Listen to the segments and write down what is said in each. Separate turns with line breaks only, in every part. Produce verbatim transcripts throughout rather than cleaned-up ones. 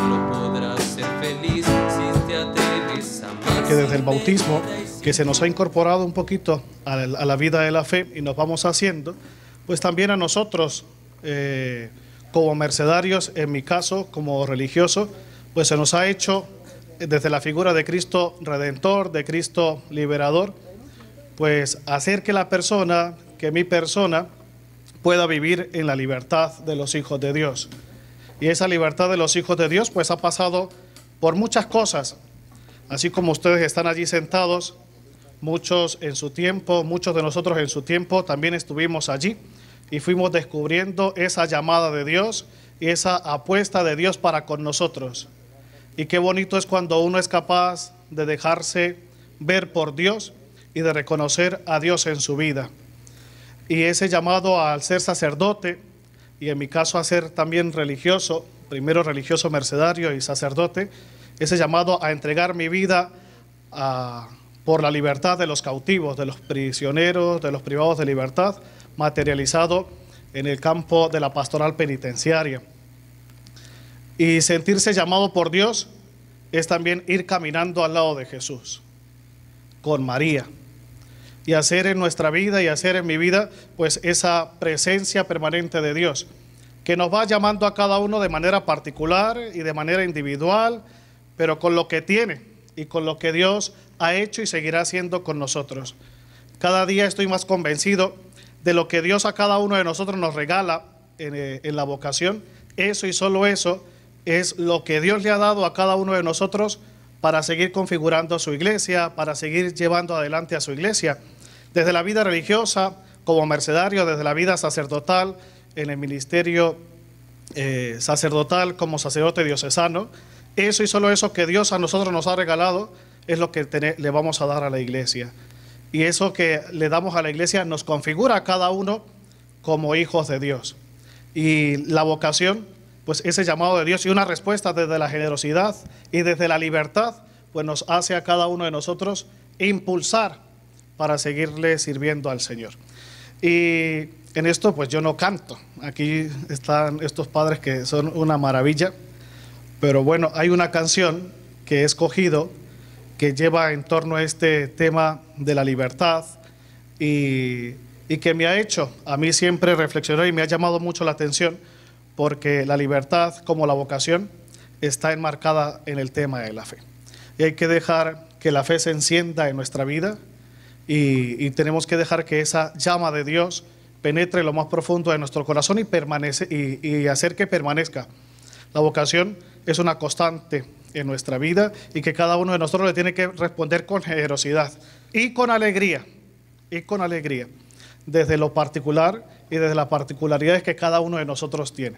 solo podrás ser feliz si te atreves a amar.
Que desde el bautismo, que se nos ha incorporado un poquito a la, a la vida de la fe y nos vamos haciendo, pues también a nosotros, eh, como mercedarios, en mi caso, como religioso, pues se nos ha hecho desde la figura de Cristo Redentor, de Cristo Liberador, pues hacer que la persona, que mi persona, pueda vivir en la libertad de los hijos de Dios. Y esa libertad de los hijos de Dios pues ha pasado por muchas cosas, así como ustedes están allí sentados, muchos en su tiempo, muchos de nosotros en su tiempo también estuvimos allí y fuimos descubriendo esa llamada de Dios y esa apuesta de Dios para con nosotros. Y qué bonito es cuando uno es capaz de dejarse ver por Dios y de reconocer a Dios en su vida. Y ese llamado al ser sacerdote, y en mi caso a ser también religioso, primero religioso mercedario y sacerdote, ese llamado a entregar mi vida a, por la libertad de los cautivos, de los prisioneros, de los privados de libertad, materializado en el campo de la pastoral penitenciaria. Y sentirse llamado por Dios es también ir caminando al lado de Jesús, con María, y hacer en nuestra vida y hacer en mi vida pues esa presencia permanente de Dios, que nos va llamando a cada uno de manera particular y de manera individual, pero con lo que tiene y con lo que Dios ha hecho y seguirá haciendo con nosotros. Cada día estoy más convencido de lo que Dios a cada uno de nosotros nos regala en, en la vocación. Eso y solo eso es lo que Dios le ha dado a cada uno de nosotros para seguir configurando su iglesia, para seguir llevando adelante a su iglesia. Desde la vida religiosa, como mercedario, desde la vida sacerdotal, en el ministerio eh, sacerdotal, como sacerdote diocesano, eso y solo eso que Dios a nosotros nos ha regalado es lo que ten- le vamos a dar a la iglesia. Y eso que le damos a la iglesia nos configura a cada uno como hijos de Dios. Y la vocación, pues ese llamado de Dios y una respuesta desde la generosidad y desde la libertad, pues nos hace a cada uno de nosotros impulsar para seguirle sirviendo al Señor. Y en esto pues yo no canto, aquí están estos padres que son una maravilla, pero bueno, hay una canción que he escogido que lleva en torno a este tema de la libertad y, y que me ha hecho a mí siempre reflexionar y me ha llamado mucho la atención, porque la libertad, como la vocación, está enmarcada en el tema de la fe. Y hay que dejar que la fe se encienda en nuestra vida y, y tenemos que dejar que esa llama de Dios penetre lo más profundo de nuestro corazón y, permanece, y, y hacer que permanezca. La vocación es una constante en nuestra vida y que cada uno de nosotros le tiene que responder con generosidad y con alegría, y con alegría, desde lo particular y desde las particularidades que cada uno de nosotros tiene.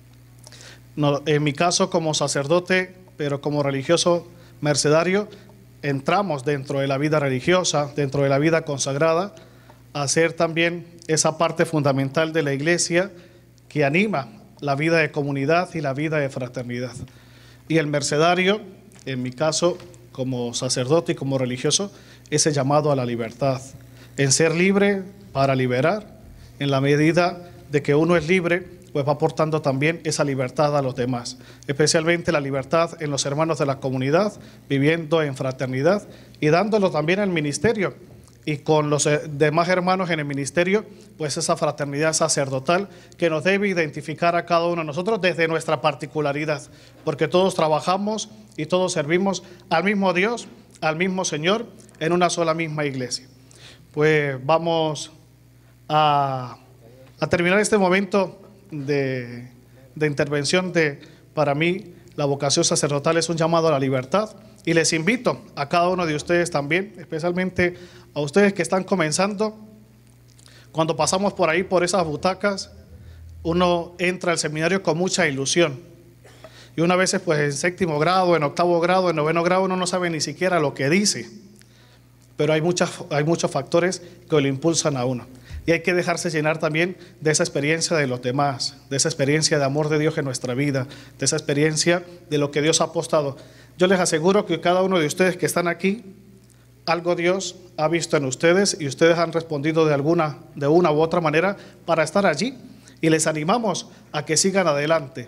No, en mi caso, como sacerdote, pero como religioso mercedario, entramos dentro de la vida religiosa, dentro de la vida consagrada, a ser también esa parte fundamental de la iglesia que anima la vida de comunidad y la vida de fraternidad. Y el mercedario, en mi caso, como sacerdote y como religioso, ese llamado a la libertad, en ser libre para liberar. En la medida de que uno es libre, pues va aportando también esa libertad a los demás, especialmente la libertad en los hermanos de la comunidad, viviendo en fraternidad y dándolo también al ministerio. Y con los demás hermanos en el ministerio, pues esa fraternidad sacerdotal que nos debe identificar a cada uno de nosotros desde nuestra particularidad, porque todos trabajamos y todos servimos al mismo Dios, al mismo Señor, en una sola misma iglesia. Pues vamos a, a terminar este momento de, de intervención de, para mí, la vocación sacerdotal es un llamado a la libertad. Y les invito a cada uno de ustedes también, especialmente a ustedes que están comenzando. Cuando pasamos por ahí, por esas butacas, uno entra al seminario con mucha ilusión. Y una vez, pues en séptimo grado, en octavo grado, en noveno grado, uno no sabe ni siquiera lo que dice. Pero hay, muchas, hay muchos factores que lo impulsan a uno. Y hay que dejarse llenar también de esa experiencia de los demás, de esa experiencia de amor de Dios en nuestra vida, de esa experiencia de lo que Dios ha apostado. Yo les aseguro que cada uno de ustedes que están aquí, algo Dios ha visto en ustedes y ustedes han respondido de alguna, de una u otra manera para estar allí. Y les animamos a que sigan adelante,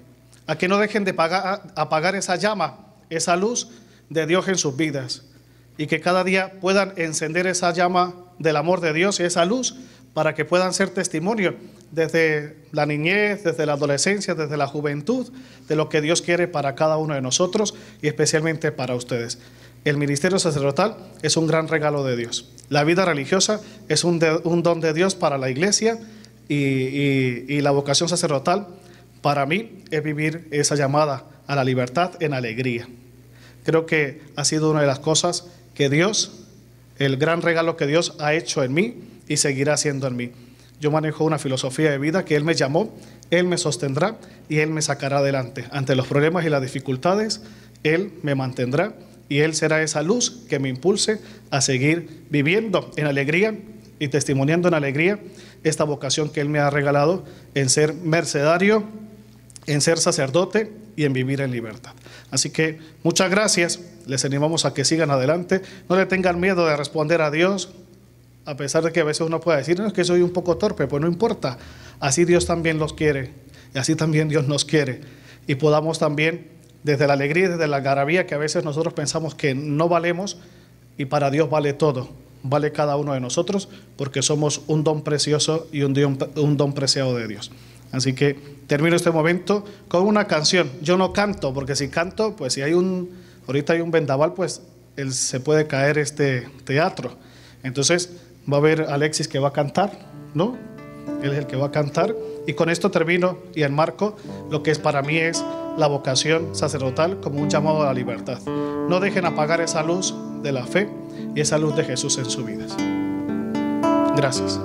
a que no dejen de apagar, apagar esa llama, esa luz de Dios en sus vidas, y que cada día puedan encender esa llama del amor de Dios y esa luz para que puedan ser testimonio desde la niñez, desde la adolescencia, desde la juventud, de lo que Dios quiere para cada uno de nosotros y especialmente para ustedes. El ministerio sacerdotal es un gran regalo de Dios. La vida religiosa es un, de, un don de Dios para la iglesia y, y, y la vocación sacerdotal para mí es vivir esa llamada a la libertad en alegría. Creo que ha sido una de las cosas que Dios, el gran regalo que Dios ha hecho en mí y seguirá haciendo en mí. Yo manejo una filosofía de vida que Él me llamó, Él me sostendrá y Él me sacará adelante. Ante los problemas y las dificultades, Él me mantendrá y Él será esa luz que me impulse a seguir viviendo en alegría y testimoniando en alegría esta vocación que Él me ha regalado en ser mercedario, en ser sacerdote y en vivir en libertad. Así que muchas gracias, les animamos a que sigan adelante, no le tengan miedo de responder a Dios, a pesar de que a veces uno puede decir, no, es que soy un poco torpe, pues no importa, así Dios también los quiere y así también Dios nos quiere y podamos también desde la alegría y desde la algarabía que a veces nosotros pensamos que no valemos y para Dios vale todo, vale cada uno de nosotros porque somos un don precioso y un don, un don preciado de Dios. Así que termino este momento con una canción. Yo no canto, porque si canto, pues si hay un, ahorita hay un vendaval, pues él se puede caer este teatro. Entonces va a haber Alexis que va a cantar, ¿no? Él es el que va a cantar. Y con esto termino y enmarco lo que es para mí es la vocación sacerdotal como un llamado a la libertad. No dejen apagar esa luz de la fe y esa luz de Jesús en sus vidas. Gracias.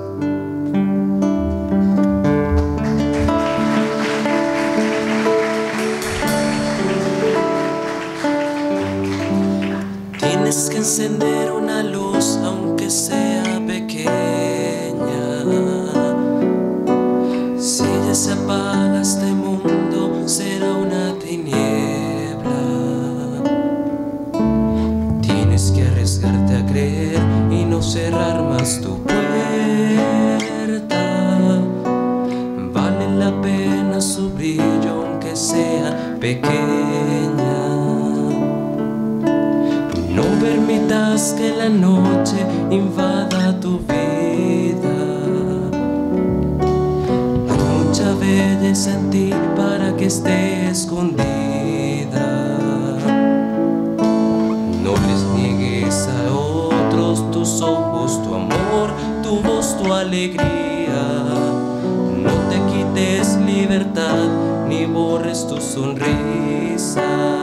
Tienes que encender una luz aunque sea pequeña. Si ya se apaga este mundo será una tiniebla. Tienes que arriesgarte a creer y no cerrar más tu puerta. Vale la pena su brillo aunque sea pequeña. No permitas que la noche invada tu vida. Hay mucha belleza en ti para que esté escondida. No les niegues a otros tus ojos, tu amor, tu voz, tu alegría. No te quites libertad ni borres tu sonrisa.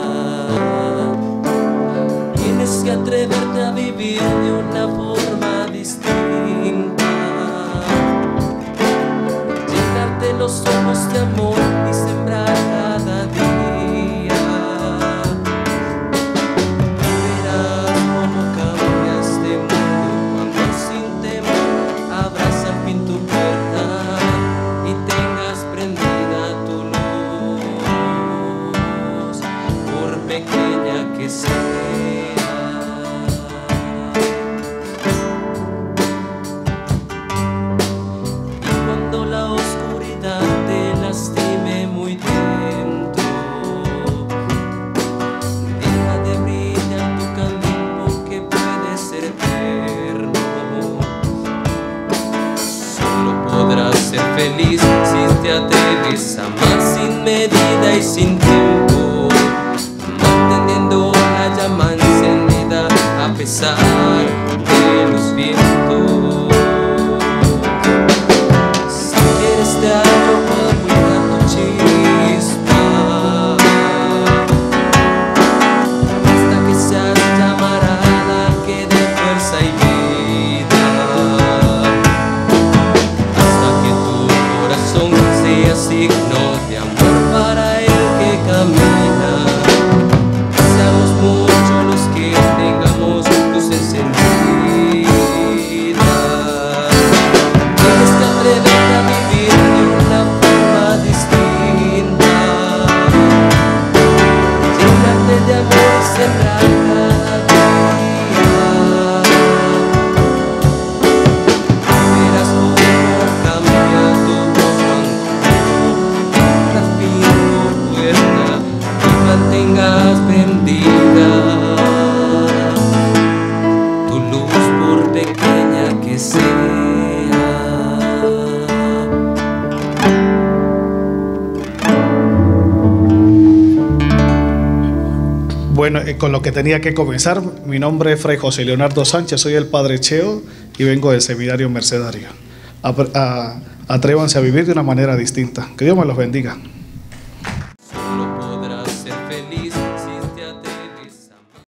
Tienes que atreverte a vivir de una forma distinta, llenarte los ojos de amor y sembrar cada día. Verás cómo cambia este mundo cuando sin temor abras al fin tu puerta y tengas prendida tu luz, por pequeña que sea. Feliz si te atreves a amar sin medida y sin tiempo, manteniendo la llama encendida a pesar de los vientos. Si quieres te abro para cuidar tu chispa, hasta que seas llamarada que dé fuerza y vida. Sea signo de amor para el que camina. Seamos muchos los que tengamos luz encendida. Tienes que atreverte a vivir de una forma distinta, llenarte de amor y sembrar cada día. Verás cómo cambia tu voz cuando al fin tu puerta que sea.
Bueno, eh, con lo que tenía que comenzar, mi nombre es Fray José Leonardo Sánchez, soy el Padre Cheo y vengo del Seminario Mercedario. A, a, atrévanse a vivir de una manera distinta. Que Dios me los bendiga.